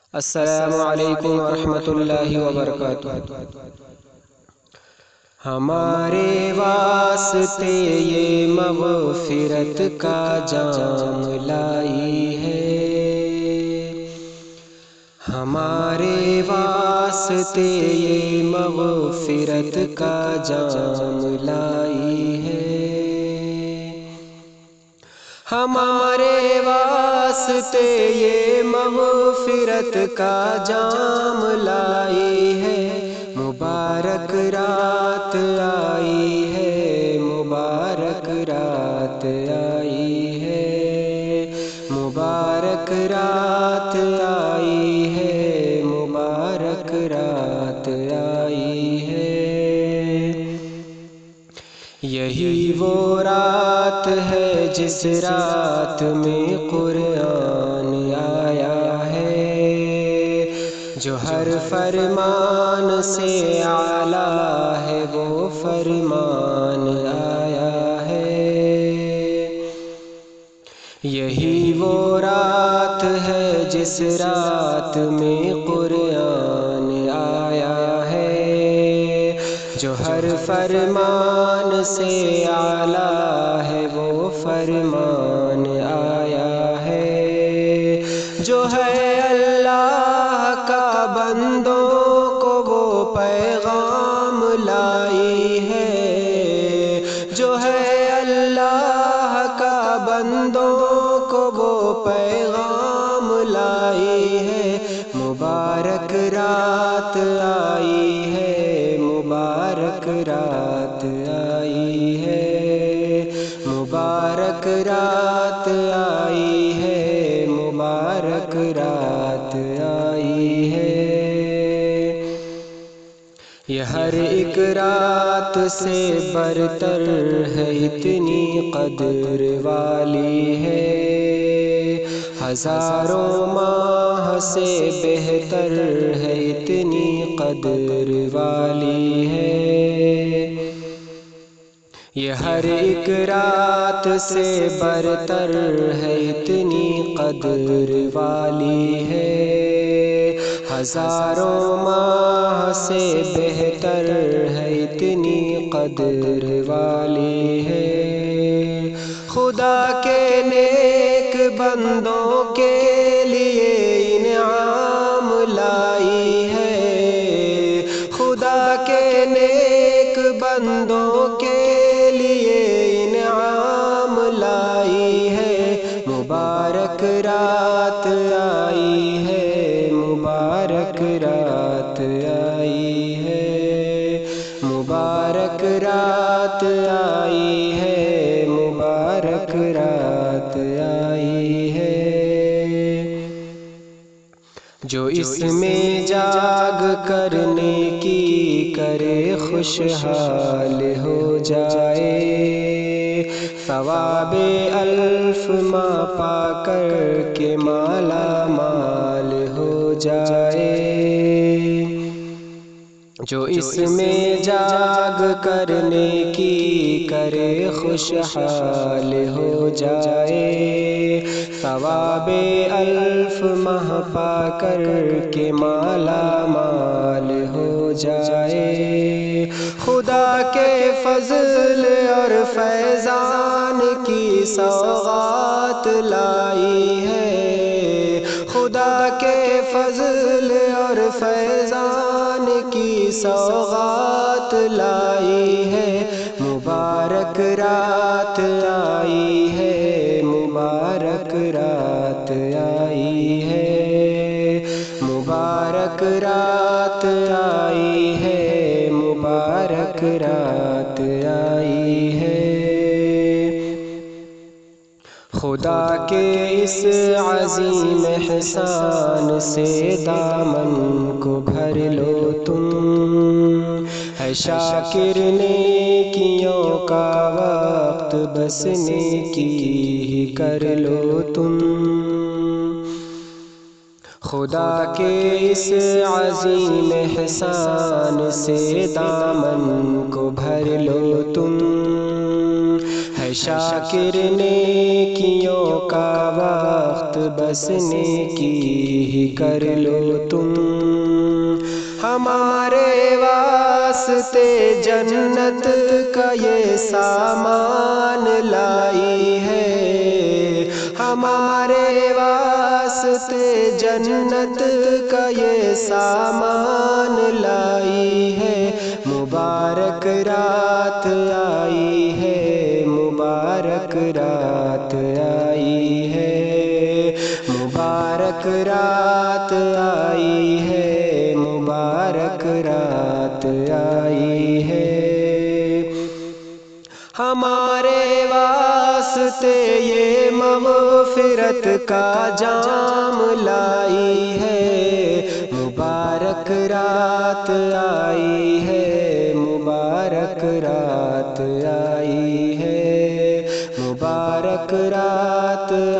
السلام علیکم ورحمۃ اللہ وبرکاتہ۔ ہمارے واسطے یہ مغفرت کا جام لائی ہے، ہمارے واسطے یہ مغفرت کا جام لائی ہے، ہمارے واسطے یہ مغفرت کا جام لائی ہے۔ مبارک رات آئی ہے، مبارک رات آئی ہے، مبارک رات آئی ہے، مبارک رات آئی ہے۔ یہی وہ رات ہے جس رات میں قرآن آیا ہے، جو ہر فرمان سے اعلیٰ ہے وہ فرمان آیا ہے۔ یہی وہ رات ہے جس رات میں قرآن آیا ہے، جو ہر فرمان سے اعلیٰ ہے وہ فرمان آیا ہے، جو ہے اللہ کا بندوں کو وہ پیغام لائی ہے، جو ہے اللہ کا بندوں کو وہ پیغام لائی ہے۔ مبارک رات آئی ہے، مبارک رات آئی ہے، مبارک رات آئی ہے، مبارک رات آئی ہے۔ یہ ہر ایک رات سے برتر ہے، اتنی قدر والی ہے، ہزاروں ماہ سے بہتر ہے، اتنی قدر والی ہے۔ یہ ہر ایک رات سے برتر ہے، اتنی قدر والی ہے، ہزاروں ماہ سے بہتر ہے، اتنی قدر والی ہے۔ خدا کے نیک بندوں کے لیے انعام لائی ہے، خدا کے نیک بندوں کے لیے انعام لائی ہے۔ مبارک رات آئی ہے، مبارک رات آئی ہے، مبارک رات آئی ہے، مبارک رات آئی ہے۔ جو اس میں جاگ کر نیکی کرے خوشحال ہو جائے، ثواب الف ماہ پا کر کے مالا مال ہو جائے۔ جو اس میں جاگ کر نیکی کرے خوشحال ہو جائے، ثواب الف ماہ پا کر کے مالا مال ہو جائے۔ خدا کے فضل اور فیضان کی سوغات لائی ہے، خدا کے فضل اور فیضان کی سوغات لائی ہے۔ مبارک رات آئی ہے، مبارک رات آئی ہے، مبارک رات آئی ہے، مبارک رات آئی ہے۔ خدا کے اس عظیم احسان سے دامن کو بھر لو تم، ہے شاکر نیکیوں کا وقت بس نیکی ہی کر لو تم۔ خدا کے اس عظیم احسان سے دامن کو بھر لو تم، ہے ہے شاکر نیکیوں کا وقت، بس نیکی ہی کر لو تم۔ ہمارے واسطے جنت کا یہ سامان لائی ہے، ہمارے واسطے جنت کا یہ سامان لائی ہے۔ مبارک رات آئی ہے، مبارک رات آئی ہے، مبارک رات آئی ہے، مبارک رات آئی ہے۔ ہمارے واسطے یہ مغفرت کا جام لائی ہے، مبارک رات آئی ہے، مبارک رات آئی ہے، مبارک رات